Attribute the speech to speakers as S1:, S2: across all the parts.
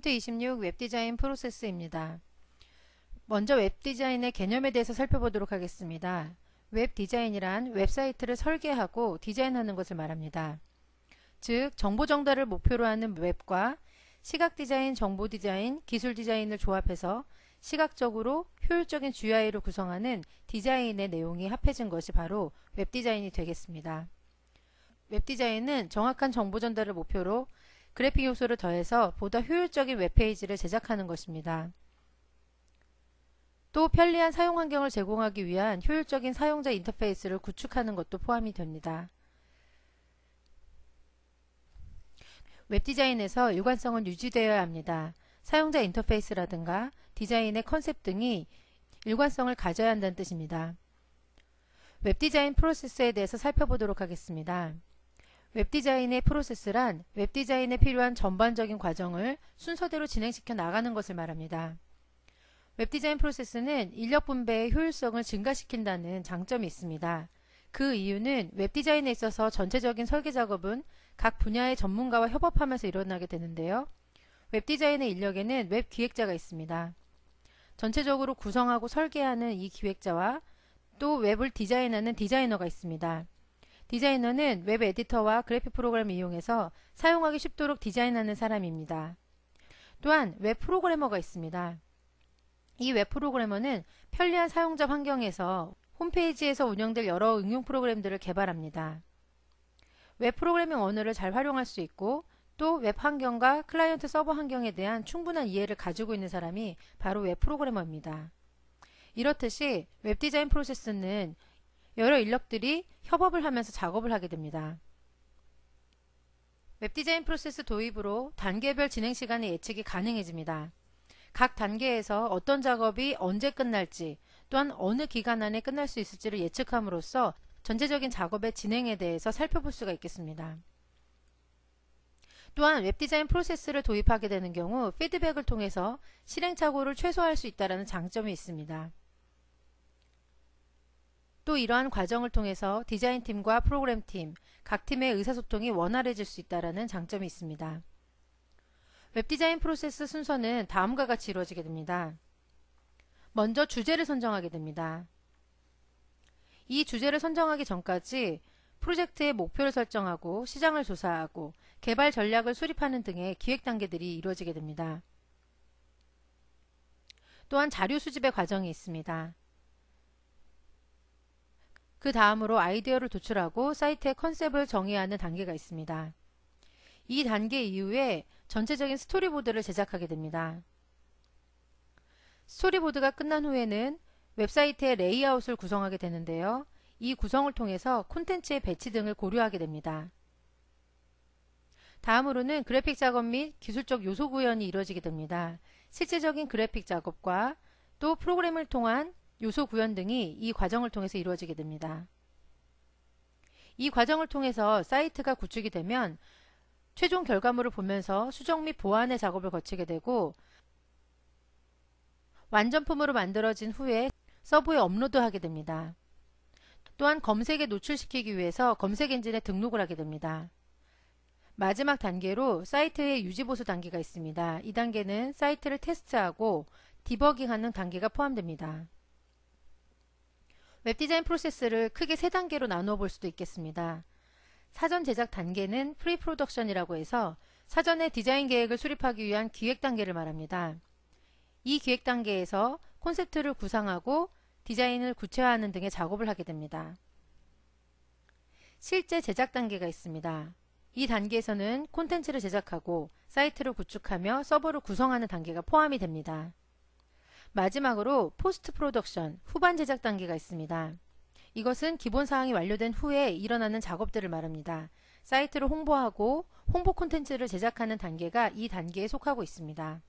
S1: 포인트 26 웹디자인 프로세스입니다. 먼저 웹디자인의 개념에 대해서 살펴보도록 하겠습니다. 웹디자인이란 웹사이트를 설계하고 디자인하는 것을 말합니다. 즉, 정보 전달을 목표로 하는 웹과 시각디자인, 정보디자인, 기술디자인을 조합해서 시각적으로 효율적인 GUI를 구성하는 디자인의 내용이 합해진 것이 바로 웹디자인이 되겠습니다. 웹디자인은 정확한 정보 전달을 목표로 그래픽 요소를 더해서 보다 효율적인 웹페이지를 제작하는 것입니다. 또 편리한 사용 환경을 제공하기 위한 효율적인 사용자 인터페이스를 구축하는 것도 포함이 됩니다. 웹디자인에서 일관성은 유지되어야 합니다. 사용자 인터페이스라든가 디자인의 컨셉 등이 일관성을 가져야 한다는 뜻입니다. 웹디자인 프로세스에 대해서 살펴보도록 하겠습니다. 웹디자인의 프로세스란 웹디자인에 필요한 전반적인 과정을 순서대로 진행시켜 나가는 것을 말합니다. 웹디자인 프로세스는 인력 분배의 효율성을 증가시킨다는 장점이 있습니다. 그 이유는 웹디자인에 있어서 전체적인 설계 작업은 각 분야의 전문가와 협업하면서 일어나게 되는데요. 웹디자인의 인력에는 웹기획자가 있습니다. 전체적으로 구성하고 설계하는 이 기획자와 또 웹을 디자인하는 디자이너가 있습니다. 디자이너는 웹 에디터와 그래픽 프로그램을 이용해서 사용하기 쉽도록 디자인하는 사람입니다. 또한 웹 프로그래머가 있습니다. 이 웹 프로그래머는 편리한 사용자 환경에서 홈페이지에서 운영될 여러 응용 프로그램들을 개발합니다. 웹 프로그래밍 언어를 잘 활용할 수 있고 또 웹 환경과 클라이언트 서버 환경에 대한 충분한 이해를 가지고 있는 사람이 바로 웹 프로그래머입니다. 이렇듯이 웹 디자인 프로세스는 여러 인력들이 협업을 하면서 작업을 하게 됩니다. 웹 디자인 프로세스 도입으로 단계별 진행 시간의 예측이 가능해집니다. 각 단계에서 어떤 작업이 언제 끝날지 또한 어느 기간 안에 끝날 수 있을지를 예측함으로써 전체적인 작업의 진행에 대해서 살펴볼 수가 있겠습니다. 또한 웹디자인 프로세스를 도입하게 되는 경우 피드백을 통해서 실행착오를 최소화할 수 있다는 장점이 있습니다. 또 이러한 과정을 통해서 디자인팀과 프로그램팀, 각 팀의 의사소통이 원활해질 수 있다는 장점이 있습니다. 웹디자인 프로세스 순서는 다음과 같이 이루어지게 됩니다. 먼저 주제를 선정하게 됩니다. 이 주제를 선정하기 전까지 프로젝트의 목표를 설정하고 시장을 조사하고 개발 전략을 수립하는 등의 기획 단계들이 이루어지게 됩니다. 또한 자료 수집의 과정이 있습니다. 그 다음으로 아이디어를 도출하고 사이트의 컨셉을 정의하는 단계가 있습니다. 이 단계 이후에 전체적인 스토리보드를 제작하게 됩니다. 스토리보드가 끝난 후에는 웹사이트의 레이아웃을 구성하게 되는데요. 이 구성을 통해서 콘텐츠의 배치 등을 고려하게 됩니다. 다음으로는 그래픽 작업 및 기술적 요소 구현이 이루어지게 됩니다. 실제적인 그래픽 작업과 또 프로그램을 통한 요소 구현 등이 이 과정을 통해서 이루어지게 됩니다. 이 과정을 통해서 사이트가 구축이 되면 최종 결과물을 보면서 수정 및 보완의 작업을 거치게 되고 완전품으로 만들어진 후에 서버에 업로드하게 됩니다. 또한 검색에 노출시키기 위해서 검색 엔진에 등록을 하게 됩니다. 마지막 단계로 사이트의 유지보수 단계가 있습니다. 이 단계는 사이트를 테스트하고 디버깅하는 단계가 포함됩니다. 웹디자인 프로세스를 크게 세 단계로 나누어 볼 수도 있겠습니다. 사전 제작 단계는 프리 프로덕션이라고 해서 사전에 디자인 계획을 수립하기 위한 기획 단계를 말합니다. 이 기획 단계에서 콘셉트를 구상하고 디자인을 구체화하는 등의 작업을 하게 됩니다. 실제 제작 단계가 있습니다. 이 단계에서는 콘텐츠를 제작하고 사이트를 구축하며 서버를 구성하는 단계가 포함이 됩니다. 마지막으로 포스트 프로덕션, 후반 제작 단계가 있습니다. 이것은 기본 사항이 완료된 후에 일어나는 작업들을 말합니다. 사이트를 홍보하고 홍보 콘텐츠를 제작하는 단계가 이 단계에 속하고 있습니다.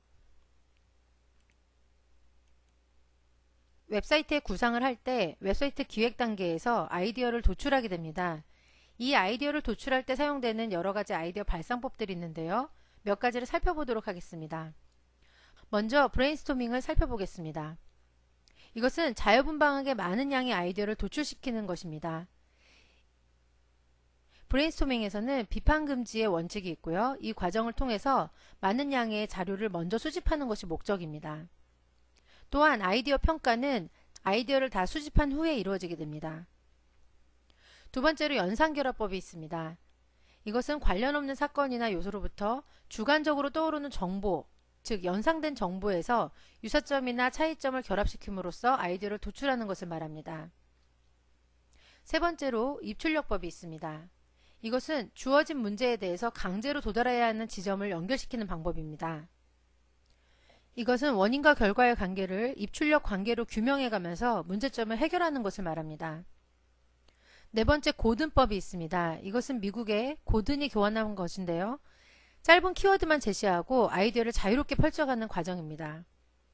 S1: 웹사이트의 구상을 할 때 웹사이트 기획 단계에서 아이디어를 도출하게 됩니다. 이 아이디어를 도출할 때 사용되는 여러가지 아이디어 발상법들이 있는데요. 몇 가지를 살펴보도록 하겠습니다. 먼저 브레인스토밍을 살펴보겠습니다. 이것은 자유분방하게 많은 양의 아이디어를 도출시키는 것입니다. 브레인스토밍에서는 비판 금지의 원칙이 있고요. 이 과정을 통해서 많은 양의 자료를 먼저 수집하는 것이 목적입니다. 또한 아이디어 평가는 아이디어를 다 수집한 후에 이루어지게 됩니다. 두 번째로 연상결합법이 있습니다. 이것은 관련 없는 사건이나 요소로부터 주관적으로 떠오르는 정보, 즉 연상된 정보에서 유사점이나 차이점을 결합시킴으로써 아이디어를 도출하는 것을 말합니다. 세 번째로 입출력법이 있습니다. 이것은 주어진 문제에 대해서 강제로 도달해야 하는 지점을 연결시키는 방법입니다. 이것은 원인과 결과의 관계를 입출력 관계로 규명해가면서 문제점을 해결하는 것을 말합니다. 네 번째 고든법이 있습니다. 이것은 미국의 고든이 교환한 것인데요. 짧은 키워드만 제시하고 아이디어를 자유롭게 펼쳐가는 과정입니다.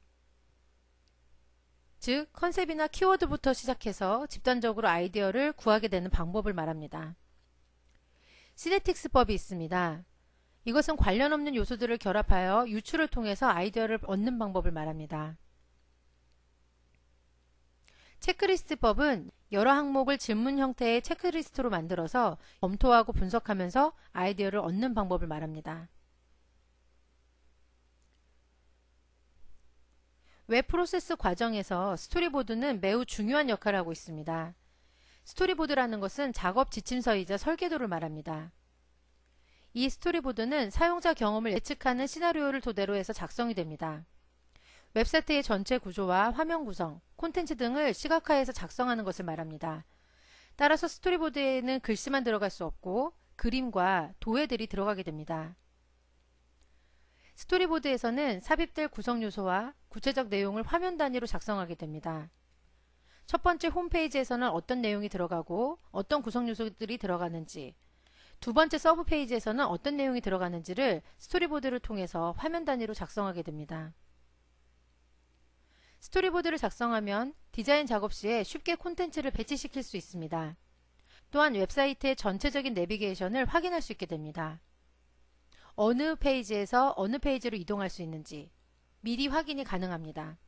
S1: 즉 컨셉이나 키워드부터 시작해서 집단적으로 아이디어를 구하게 되는 방법을 말합니다. 시네틱스법이 있습니다. 이것은 관련 없는 요소들을 결합하여 유추를 통해서 아이디어를 얻는 방법을 말합니다. 체크리스트법은 여러 항목을 질문 형태의 체크리스트로 만들어서 검토하고 분석하면서 아이디어를 얻는 방법을 말합니다. 웹 프로세스 과정에서 스토리보드는 매우 중요한 역할을 하고 있습니다. 스토리보드라는 것은 작업 지침서이자 설계도를 말합니다. 이 스토리보드는 사용자 경험을 예측하는 시나리오를 토대로 해서 작성이 됩니다. 웹사이트의 전체 구조와 화면 구성, 콘텐츠 등을 시각화해서 작성하는 것을 말합니다. 따라서 스토리보드에는 글씨만 들어갈 수 없고 그림과 도해들이 들어가게 됩니다. 스토리보드에서는 삽입될 구성 요소와 구체적 내용을 화면 단위로 작성하게 됩니다. 첫 번째 홈페이지에서는 어떤 내용이 들어가고 어떤 구성 요소들이 들어가는지, 두 번째 서브 페이지에서는 어떤 내용이 들어가는지를 스토리보드를 통해서 화면 단위로 작성하게 됩니다. 스토리보드를 작성하면 디자인 작업 시에 쉽게 콘텐츠를 배치시킬 수 있습니다. 또한 웹사이트의 전체적인 내비게이션을 확인할 수 있게 됩니다. 어느 페이지에서 어느 페이지로 이동할 수 있는지 미리 확인이 가능합니다.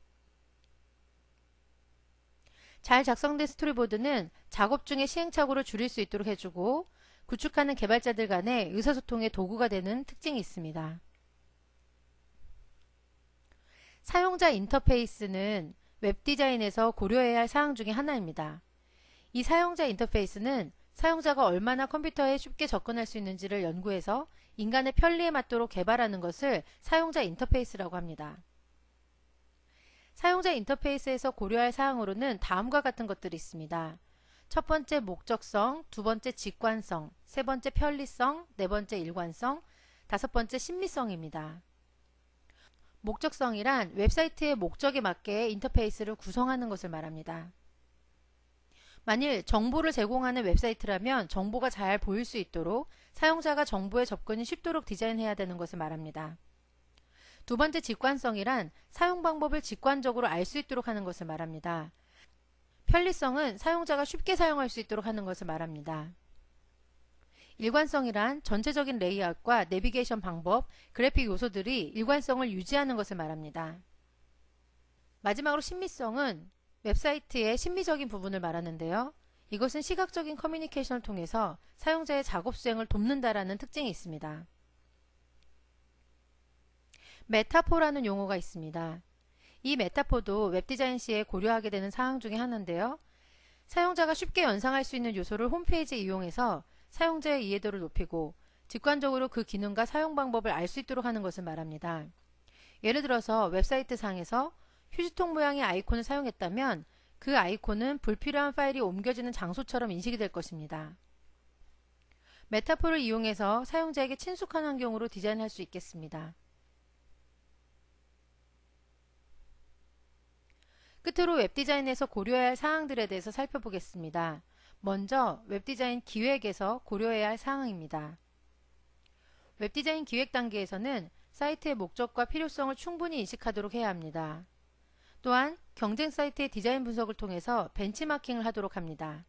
S1: 잘 작성된 스토리보드는 작업 중에 시행착오를 줄일 수 있도록 해주고 구축하는 개발자들 간의 의사소통의 도구가 되는 특징이 있습니다. 사용자 인터페이스는 웹디자인에서 고려해야 할 사항 중에 하나입니다. 이 사용자 인터페이스는 사용자가 얼마나 컴퓨터에 쉽게 접근할 수 있는지를 연구해서 인간의 편리에 맞도록 개발하는 것을 사용자 인터페이스라고 합니다. 사용자 인터페이스에서 고려할 사항으로는 다음과 같은 것들이 있습니다. 첫 번째 목적성, 두 번째 직관성, 세 번째 편리성, 네 번째 일관성, 다섯 번째 신미성입니다. 목적성이란 웹사이트의 목적에 맞게 인터페이스를 구성하는 것을 말합니다. 만일 정보를 제공하는 웹사이트라면 정보가 잘 보일 수 있도록 사용자가 정보에 접근이 쉽도록 디자인해야 되는 것을 말합니다. 두 번째 직관성이란 사용 방법을 직관적으로 알 수 있도록 하는 것을 말합니다. 편리성은 사용자가 쉽게 사용할 수 있도록 하는 것을 말합니다. 일관성이란 전체적인 레이아웃과 내비게이션 방법, 그래픽 요소들이 일관성을 유지하는 것을 말합니다. 마지막으로 신미성은 웹사이트의 심미적인 부분을 말하는데요. 이것은 시각적인 커뮤니케이션을 통해서 사용자의 작업 수행을 돕는다라는 특징이 있습니다. 메타포라는 용어가 있습니다. 이 메타포도 웹디자인 시에 고려하게 되는 사항 중에 하나인데요. 사용자가 쉽게 연상할 수 있는 요소를 홈페이지에 이용해서 사용자의 이해도를 높이고 직관적으로 그 기능과 사용 방법을 알 수 있도록 하는 것을 말합니다. 예를 들어서 웹사이트 상에서 휴지통 모양의 아이콘을 사용했다면 그 아이콘은 불필요한 파일이 옮겨지는 장소처럼 인식이 될 것입니다. 메타포를 이용해서 사용자에게 친숙한 환경으로 디자인할 수 있겠습니다. 끝으로 웹디자인에서 고려해야 할 사항들에 대해서 살펴보겠습니다. 먼저 웹디자인 기획에서 고려해야 할 사항입니다. 웹디자인 기획 단계에서는 사이트의 목적과 필요성을 충분히 인식하도록 해야 합니다. 또한 경쟁 사이트의 디자인 분석을 통해서 벤치마킹을 하도록 합니다.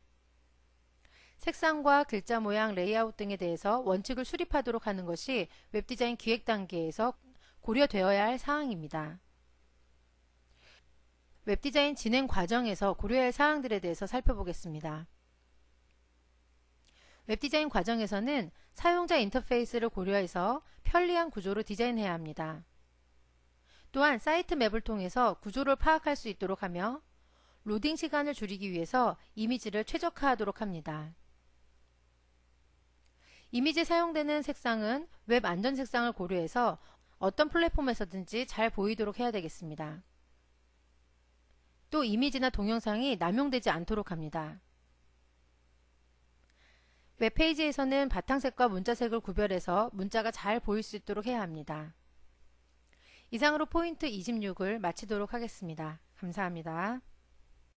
S1: 색상과 글자 모양, 레이아웃 등에 대해서 원칙을 수립하도록 하는 것이 웹디자인 기획 단계에서 고려되어야 할 사항입니다. 웹디자인 진행 과정에서 고려해야 할 사항들에 대해서 살펴보겠습니다. 웹디자인 과정에서는 사용자 인터페이스를 고려해서 편리한 구조로 디자인해야 합니다. 또한 사이트 맵을 통해서 구조를 파악할 수 있도록 하며 로딩 시간을 줄이기 위해서 이미지를 최적화하도록 합니다. 이미지에 사용되는 색상은 웹 안전 색상을 고려해서 어떤 플랫폼에서든지 잘 보이도록 해야 되겠습니다. 또 이미지나 동영상이 남용되지 않도록 합니다. 웹페이지에서는 바탕색과 문자색을 구별해서 문자가 잘 보일 수 있도록 해야 합니다. 이상으로 포인트 26을 마치도록 하겠습니다. 감사합니다.